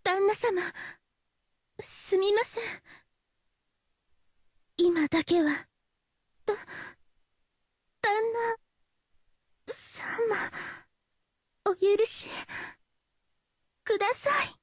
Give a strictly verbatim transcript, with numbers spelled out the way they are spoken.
旦那様、すみません。今だけは、だ、旦那様、お許しください。